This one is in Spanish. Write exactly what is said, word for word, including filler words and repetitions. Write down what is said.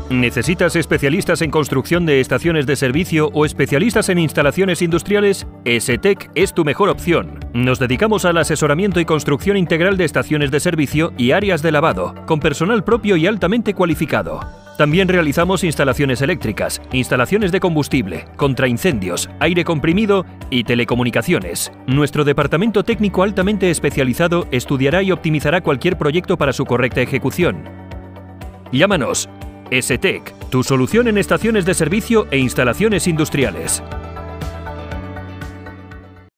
¿Necesitas especialistas en construcción de estaciones de servicio o especialistas en instalaciones industriales? ESTEC es tu mejor opción. Nos dedicamos al asesoramiento y construcción integral de estaciones de servicio y áreas de lavado, con personal propio y altamente cualificado. También realizamos instalaciones eléctricas, instalaciones de combustible, contraincendios, aire comprimido y telecomunicaciones. Nuestro departamento técnico altamente especializado estudiará y optimizará cualquier proyecto para su correcta ejecución. Llámanos. ESTEC, tu solución en estaciones de servicio e instalaciones industriales.